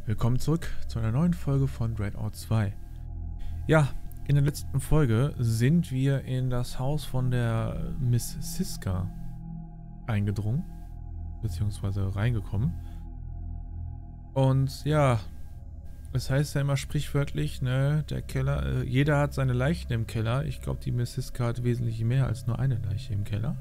Willkommen zurück zu einer neuen Folge von Dreadout 2. Ja, in der letzten Folge sind wir in das Haus von der Miss Siska eingedrungen, beziehungsweise reingekommen. Und ja, es heißt ja immer sprichwörtlich, ne, der Keller, jeder hat seine Leichen im Keller. Ich glaube, die Miss Siska hat wesentlich mehr als nur eine Leiche im Keller.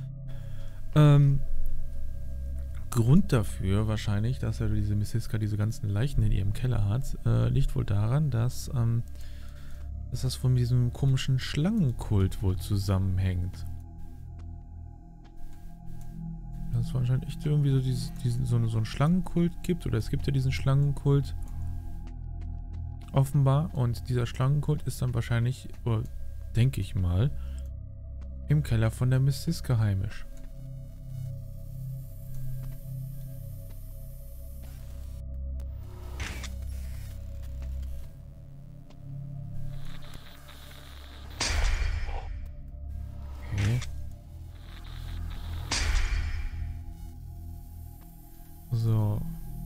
Grund dafür wahrscheinlich, dass ja diese Miss Siska diese ganzen Leichen in ihrem Keller hat, liegt wohl daran, dass das von diesem komischen Schlangenkult wohl zusammenhängt. Dass es wahrscheinlich echt irgendwie so einen Schlangenkult gibt, oder es gibt ja diesen Schlangenkult offenbar, und dieser Schlangenkult ist dann wahrscheinlich, oder denke ich mal, im Keller von der Miss Siska heimisch. So.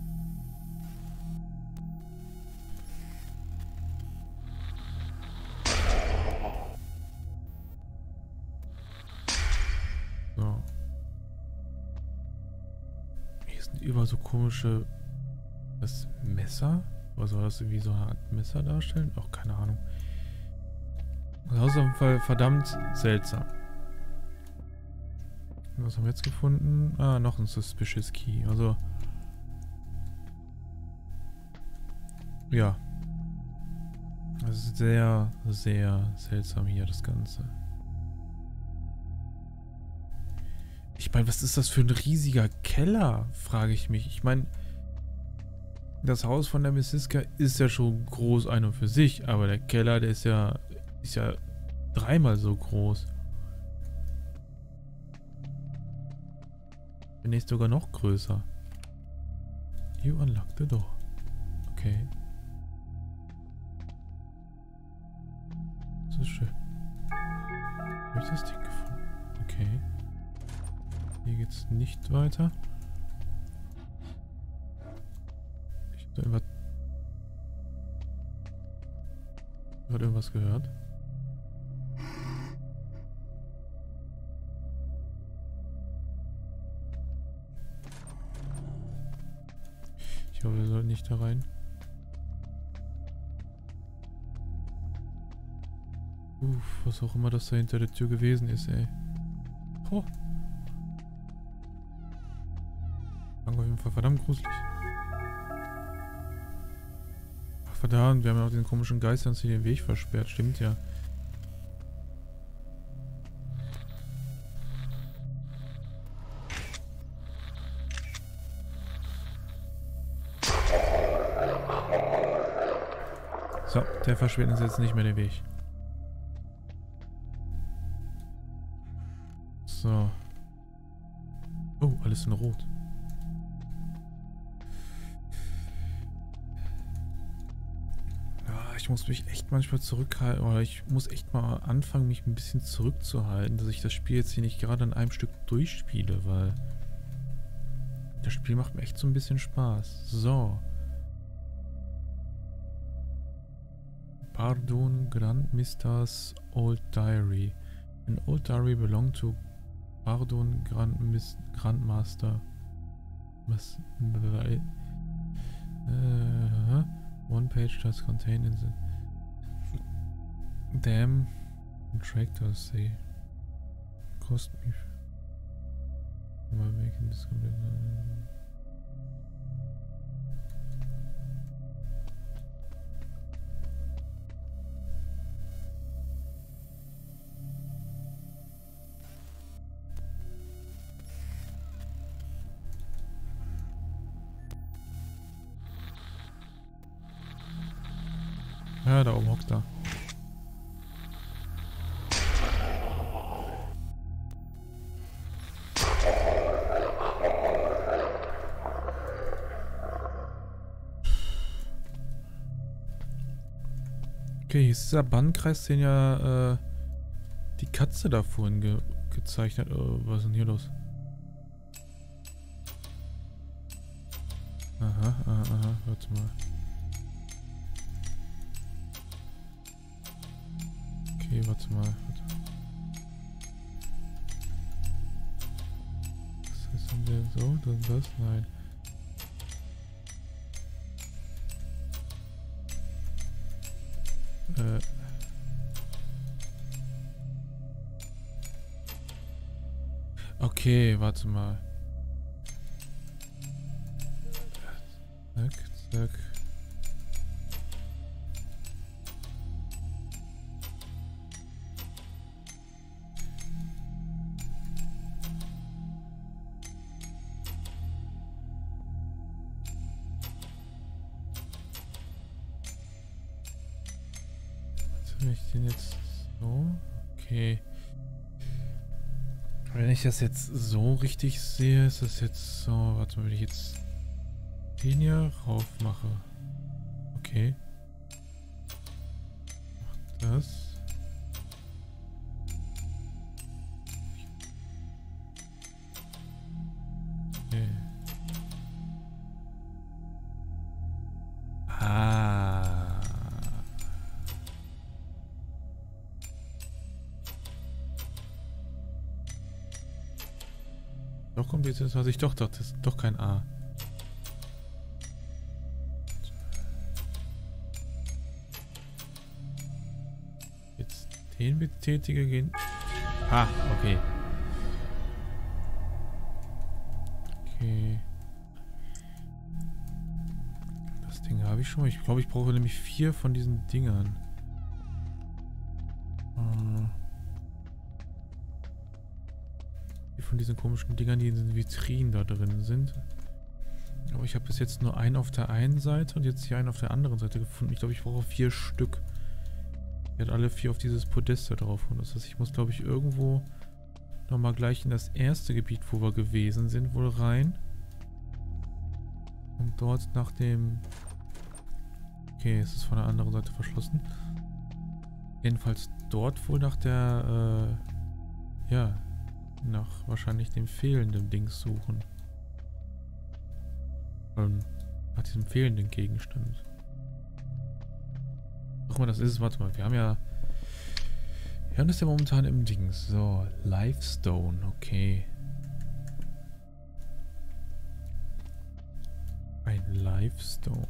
So. Hier sind überall so komische... Das Messer? Was soll das irgendwie so eine Art Messer darstellen? Auch keine Ahnung. Das ist auf jeden Fall verdammt seltsam. Was haben wir jetzt gefunden? Ah, noch ein Suspicious Key. Also... Ja. Das ist sehr, sehr seltsam hier, das Ganze. Ich meine, was ist das für ein riesiger Keller, frage ich mich. Ich meine, das Haus von der Miss Siska ist ja schon groß ein und für sich, aber der Keller, der ist ja dreimal so groß. Wenn nicht sogar noch größer. You unlock the door. Okay. Das ist schön. Habe ich das Ding gefunden? Okay. Hier geht's nicht weiter. Ich habe irgendwas gehört. Ich hoffe, wir sollten nicht da rein. Was auch immer das da hinter der Tür gewesen ist, ey. Oh. Auf jeden Fall verdammt gruselig. Ach verdammt, wir haben ja auch den komischen Geist, der uns hier den Weg versperrt. Stimmt ja. So, der versperrt uns jetzt nicht mehr den Weg. So. Oh, alles in Rot. Ja, ich muss mich echt manchmal zurückhalten, oder ich muss echt mal anfangen, mich ein bisschen zurückzuhalten, dass ich das Spiel jetzt hier nicht gerade an einem Stück durchspiele, weil das Spiel macht mir echt so ein bisschen Spaß. So. Pardon Grandmisters Old Diary. An old diary belonged to Pardon Grandmaster. One page does contain in the damn contractors they cost me by making this complete. Ja, da oben hockt er. Okay, hier ist dieser Bannkreis, den ja die Katze da vorhin gezeichnet. Oh, was ist denn hier los? Aha. Aha, aha, aha, warte mal. Okay, warte mal. Was ist denn der so? Dann das? Nein. Okay, warte mal. Zack, zack. Wenn ich den jetzt so... Okay. Wenn ich das jetzt so richtig sehe, ist das jetzt so... Warte mal, wenn ich jetzt den hier rauf mache. Okay. Mach das. Okay. Ah. Doch kompliziert, was ich doch dachte, das ist doch kein A. Jetzt den betätige gehen. Ah, okay. Okay. Das Ding habe ich schon. Ich glaube, ich brauche nämlich 4 von diesen Dingern. Von diesen komischen Dingern, die in den Vitrinen da drin sind. Aber ich habe bis jetzt nur einen auf der einen Seite und jetzt hier einen auf der anderen Seite gefunden. Ich glaube, ich brauche 4 Stück. Ich werde alle 4 auf dieses Podest da drauf holen. Das heißt, ich muss, glaube ich, irgendwo nochmal gleich in das erste Gebiet, wo wir gewesen sind, wohl rein. Und dort nach dem... Okay, es ist von der anderen Seite verschlossen. Jedenfalls dort wohl nach der... ja... nach wahrscheinlich dem fehlenden Dings suchen. Nach diesem fehlenden Gegenstand. Ach mal, das ist es. Warte mal, wir haben das ja momentan im Dings. So, Livestone, okay. Ein Livestone.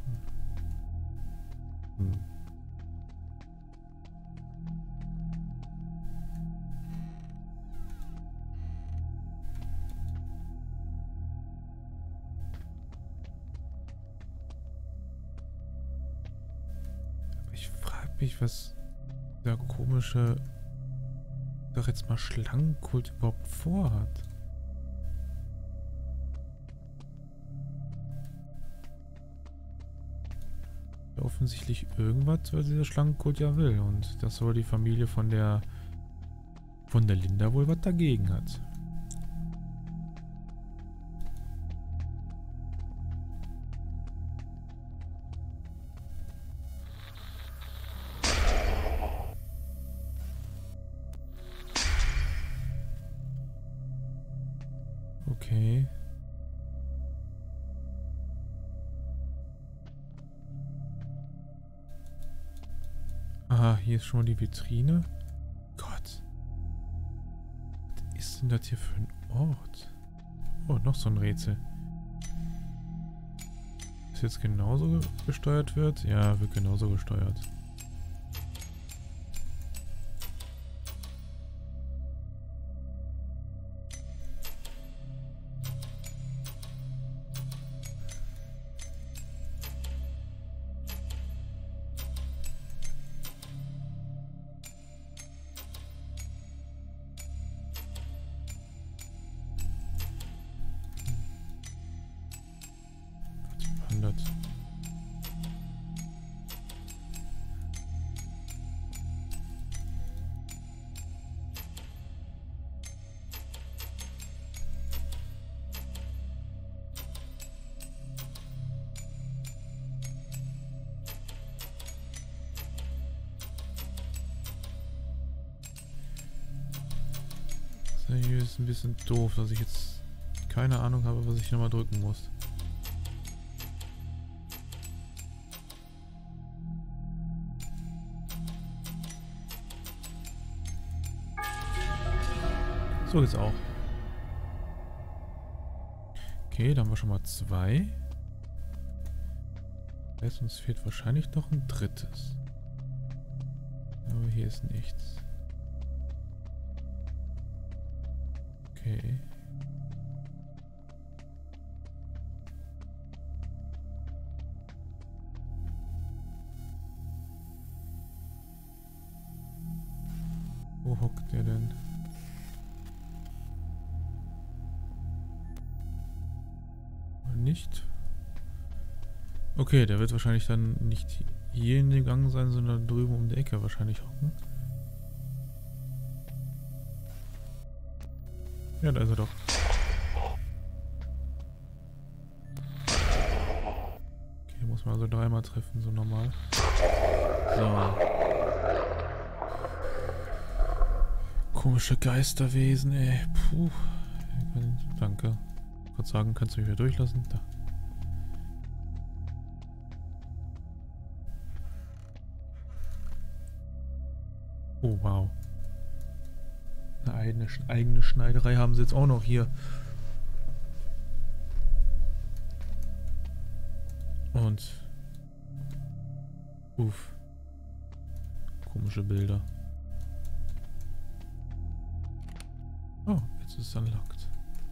Was der komische, doch jetzt mal Schlangenkult überhaupt vorhat. Ja, offensichtlich irgendwas, was dieser Schlangenkult ja will. Und das soll die Familie von der Linda wohl was dagegen hat. Okay. Aha, hier ist schon mal die Vitrine. Gott. Was ist denn das hier für ein Ort? Oh, noch so ein Rätsel. Ist jetzt genauso gesteuert wird? Ja, wird genauso gesteuert. Hier ist ein bisschen doof, dass ich jetzt keine Ahnung habe, was ich nochmal drücken muss. So geht's auch. Okay, da haben wir schon mal 2. Das heißt, uns fehlt wahrscheinlich noch ein drittes. Aber hier ist nichts. Okay. Wo hockt der denn? Nicht. Okay, der wird wahrscheinlich dann nicht hier in den Gang sein, sondern drüben um die Ecke wahrscheinlich hocken. Ja, da ist er doch. Okay, muss man also 3-mal treffen, so normal. So. Komische Geisterwesen, ey. Puh. Danke. Ich würde sagen, kannst du mich wieder durchlassen? Da. Oh, wow. Eine eigene Schneiderei haben sie jetzt auch noch hier. Und... Uff. Komische Bilder. Oh, jetzt ist es unlocked.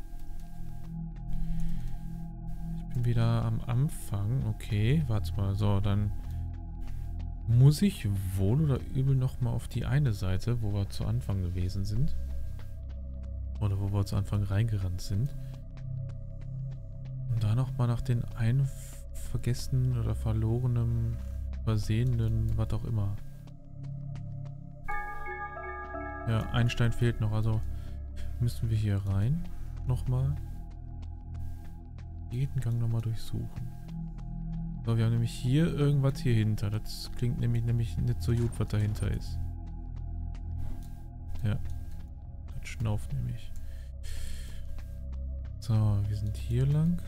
Ich bin wieder am Anfang. Okay, warte mal. So, dann muss ich wohl oder übel nochmal auf die eine Seite, wo wir zu Anfang gewesen sind. Oder wo wir zu Anfang reingerannt sind. Und da nochmal nach den einen vergessenen oder verlorenen, übersehenen, was auch immer. Ja, ein Stein fehlt noch, also müssen wir hier rein. Nochmal. Jeden Gang nochmal durchsuchen. So, wir haben nämlich hier irgendwas hier hinter. Das klingt nämlich nicht so gut, was dahinter ist. Ja. Das schnauft nämlich. So, wir sind hier lang.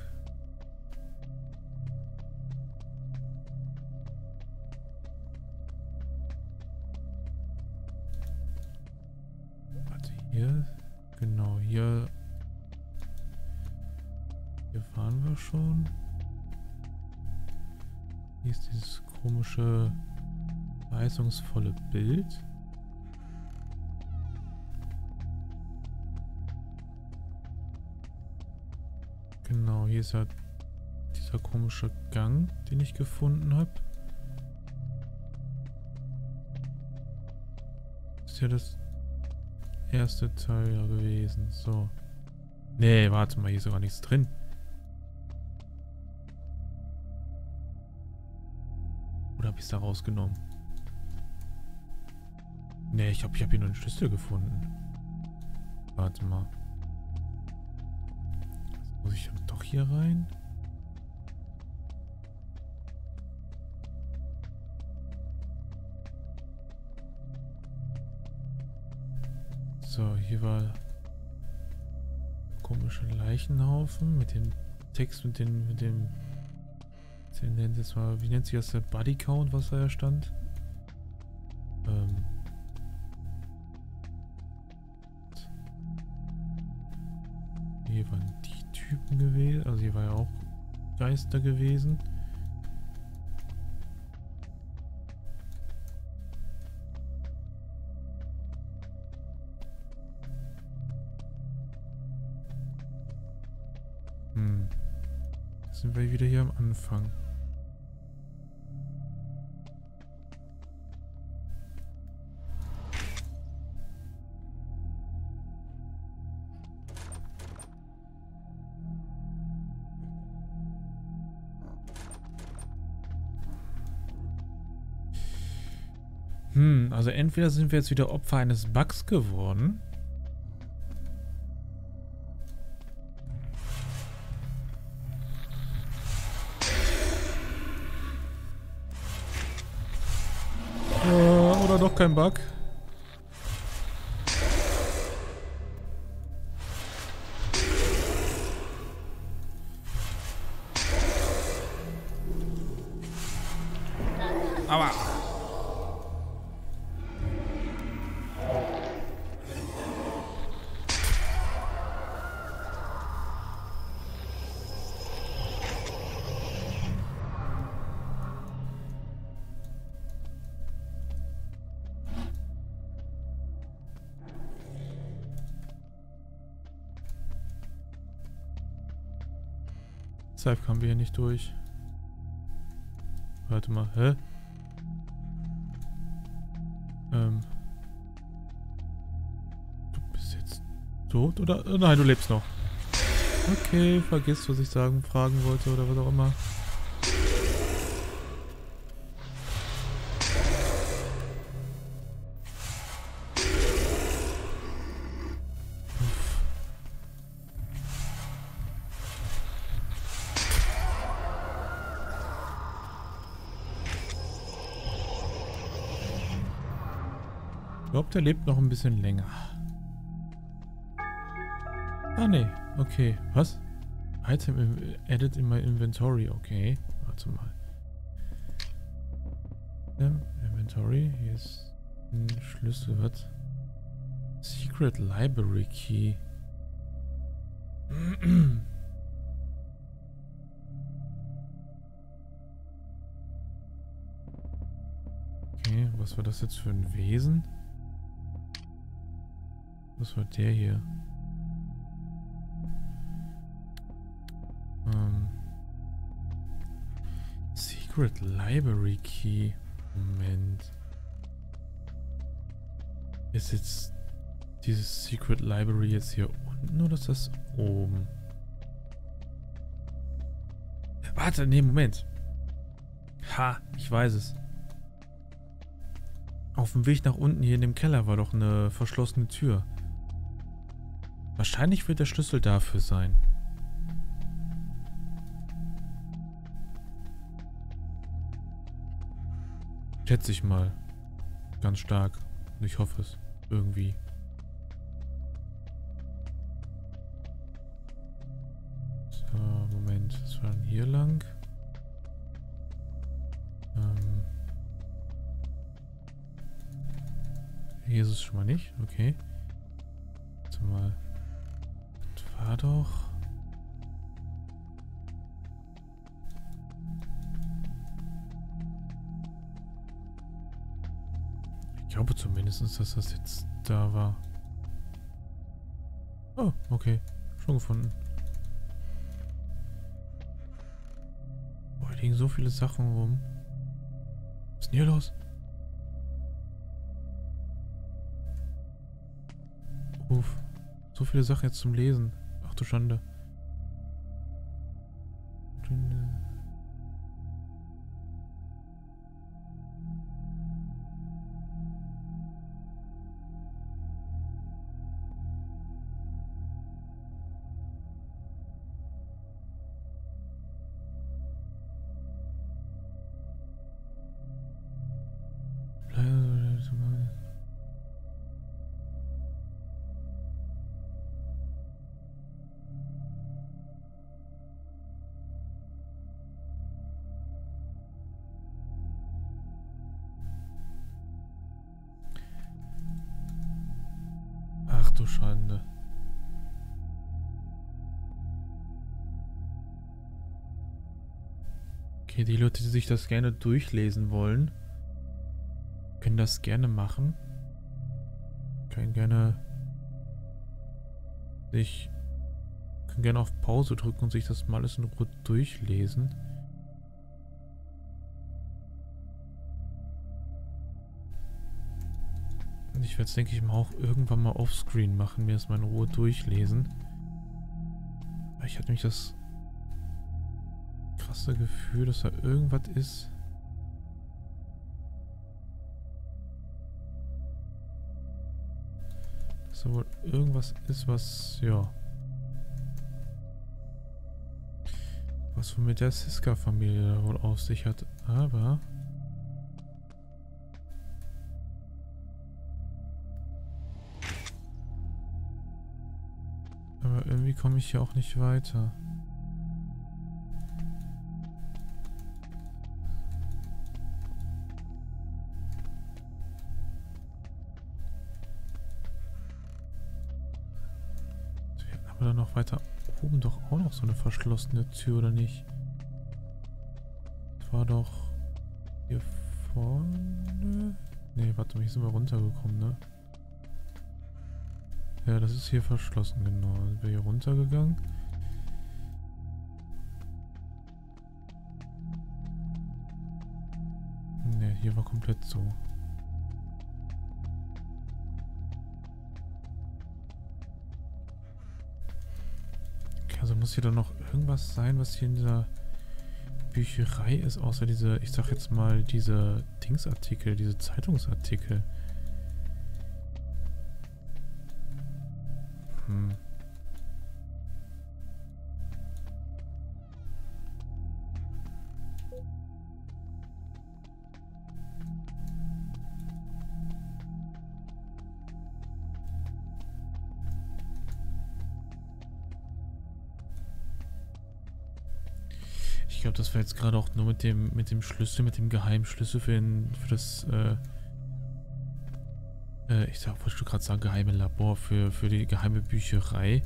Warte, hier. Genau, hier. Hier waren wir schon. Hier ist dieses komische, verheißungsvolle Bild. Genau, hier ist ja dieser komische Gang, den ich gefunden habe. Ist ja das erste Teil ja gewesen. So. Nee, warte mal, hier ist sogar nichts drin. Oder habe ich es da rausgenommen? Nee, ich glaube, ich habe hier nur einen Schlüssel gefunden. Warte mal. Muss ich dann doch hier rein? So, hier war der komische Leichenhaufen mit dem Text, mit dem nennt jetzt mal, wie nennt sich das, der Body Count, was da stand? Hier waren die Typen gewesen, also hier war ja auch Geister gewesen. Jetzt sind wir wieder hier am Anfang. Also entweder sind wir jetzt wieder Opfer eines Bugs geworden. Oder doch kein Bug. Aua. Deshalb kamen wir hier nicht durch. Warte mal, hä? Du bist jetzt tot oder? Nein, du lebst noch. Okay, vergiss, was ich fragen wollte oder was auch immer. Ich glaube, der lebt noch ein bisschen länger. Ah, nee. Okay. Was? Item added in my inventory. Okay. Warte mal. Inventory. Hier ist ein Schlüssel. Was? Secret Library Key. Okay. Was war das jetzt für ein Wesen? Was war der hier? Secret Library Key. Moment. Ist jetzt dieses Secret Library jetzt hier unten oder ist das oben? Warte, nee, Moment. Ha, ich weiß es. Auf dem Weg nach unten hier in dem Keller war doch eine verschlossene Tür. Wahrscheinlich wird der Schlüssel dafür sein. Schätze ich mal. Ganz stark. Ich hoffe es. Irgendwie. So, Moment. Was war denn hier lang? Hier ist es schon mal nicht. Okay. Warte mal. Das war doch... Ich glaube zumindest, dass das jetzt da war. Oh, okay. Schon gefunden. Boah, hier liegen so viele Sachen rum. Was ist denn hier los? Uff. So viele Sachen jetzt zum Lesen. Ach du Schande. Ach du Schande. Okay, die Leute, die sich das gerne durchlesen wollen, können das gerne machen. Können gerne auf Pause drücken und sich das mal alles in Ruhe durchlesen. Und ich werde es, denke ich mal, auch irgendwann mal offscreen machen, mir das mal in Ruhe durchlesen. Weil ich hatte nämlich das krasse Gefühl, dass da irgendwas ist. Dass da wohl irgendwas ist, was, ja, was wohl mit der Siska-Familie wohl auf sich hat. Aber irgendwie komme ich hier auch nicht weiter. Wir hatten aber dann noch weiter oben doch auch noch so eine verschlossene Tür, oder nicht? Das war doch hier vorne. Ne, warte mal, hier sind wir runtergekommen, ne? Ja, das ist hier verschlossen, genau. Sind wir hier runtergegangen. hier war komplett so. Okay, also muss hier doch noch irgendwas sein, was hier in dieser Bücherei ist, außer diese, ich sag jetzt mal, diese Dingsartikel, diese Zeitungsartikel. Hm. Ich glaube, das war jetzt gerade auch nur mit dem Schlüssel, mit dem Geheimschlüssel für das, wollte du gerade sagen, geheime Labor, für die geheime Bücherei.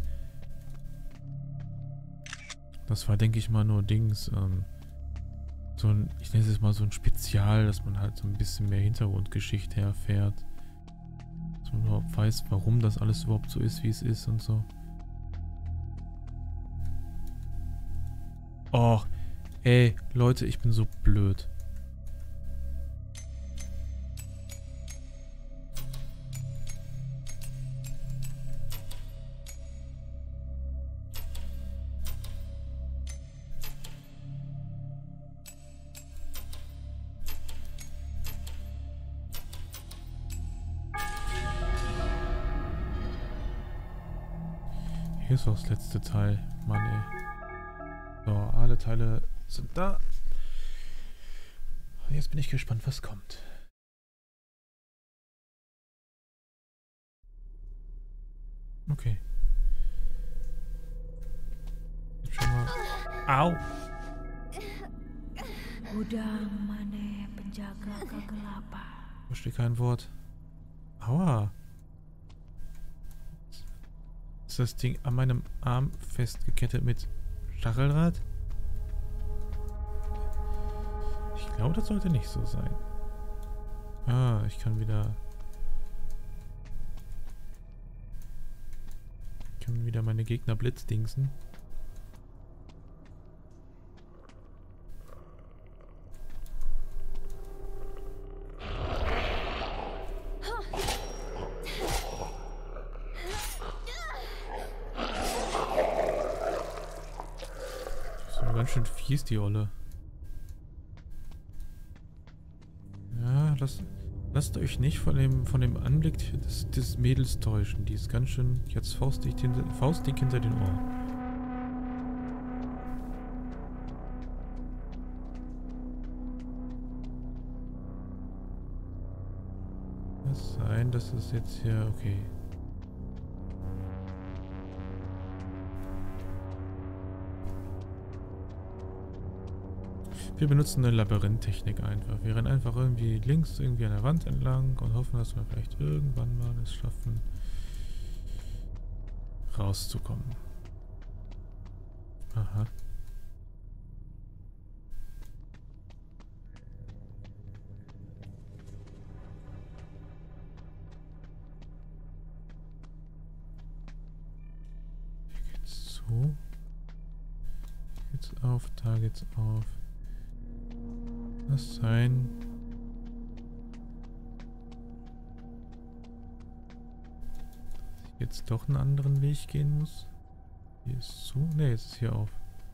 Das war, denke ich mal, nur Dings, so ein, ich nenne es jetzt mal so ein Spezial, dass man halt so ein bisschen mehr Hintergrundgeschichte erfährt. Dass man überhaupt weiß, warum das alles überhaupt so ist, wie es ist und so. Oh, ey, Leute, ich bin so blöd. Hier ist auch das letzte Teil. Mann, ey. So, alle Teile sind da. Jetzt bin ich gespannt, was kommt. Okay. Jetzt schon mal. Au! Udah mana penjaga kegelapan. Verstehe kein Wort. Aua. Ist das Ding an meinem Arm festgekettet mit Stacheldraht? Ich glaube, das sollte nicht so sein. Ah, ich kann wieder meine Gegner blitzdingsen. Ganz schön fies, die Olle. Ja, lasst euch nicht von dem Anblick des Mädels täuschen. Die ist ganz schön jetzt faustdick hinter den Ohren. Kann sein, dass es jetzt hier... Okay. Wir benutzen eine Labyrinth-Technik einfach. Wir rennen einfach irgendwie links irgendwie an der Wand entlang und hoffen, dass wir vielleicht irgendwann mal es schaffen, rauszukommen. Aha. Hier geht's zu. Hier geht's auf, da geht's auf. Das sein. Dass ich jetzt doch einen anderen Weg gehen muss. Hier ist zu. Ne, jetzt ist hier auf.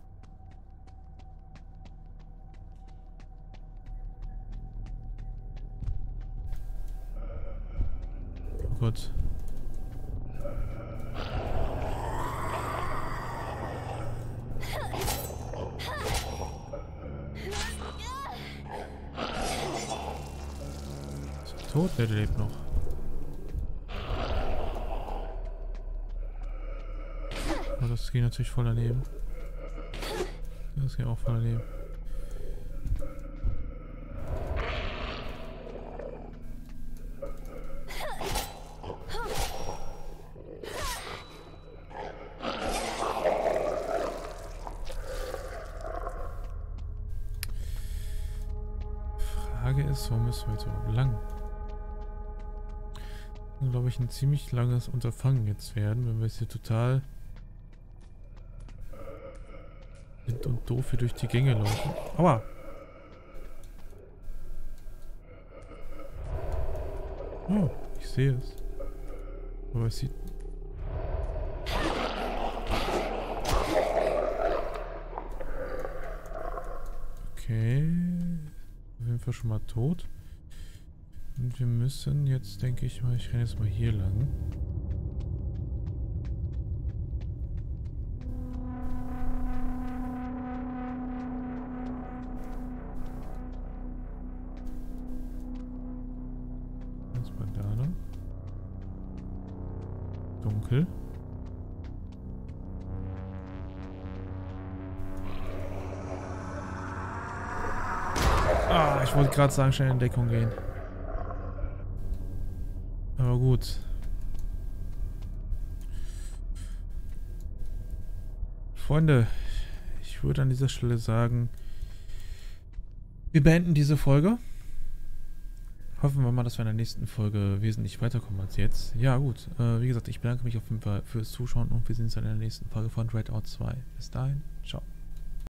Oh Gott. Tot, der lebt noch. Aber das geht natürlich voll daneben. Das geht auch voll daneben. Frage ist, wo müssen wir jetzt überhaupt lang? Glaube ich, ein ziemlich langes Unterfangen jetzt werden, wenn wir jetzt hier total blind und doof hier durch die Gänge laufen. Aua! Oh, ich sehe es. Aber es sieht... Okay. Auf jeden Fall schon mal tot. Und wir müssen jetzt, denke ich mal, ich renne jetzt mal hier lang. Ganz mal da lang. Dunkel. Ah, ich wollte gerade sagen, schnell in Deckung gehen. Aber gut. Freunde, ich würde an dieser Stelle sagen, wir beenden diese Folge. Hoffen wir mal, dass wir in der nächsten Folge wesentlich weiterkommen als jetzt. Ja gut, wie gesagt, ich bedanke mich auf jeden Fall fürs Zuschauen und wir sehen uns dann in der nächsten Folge von Dreadout 2. Bis dahin, ciao.